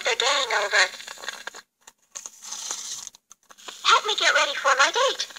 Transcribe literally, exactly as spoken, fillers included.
they're getting over. Help me get ready for my date.